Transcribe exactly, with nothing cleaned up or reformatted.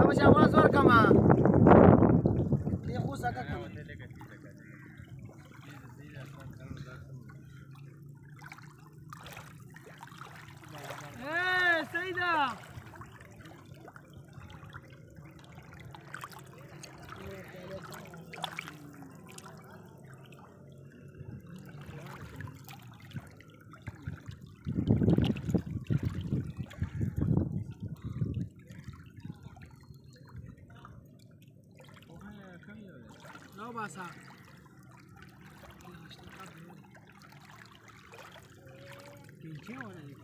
مش اواز ورکما یې خو سکه کوي اے سیدا No pasa. Pinche,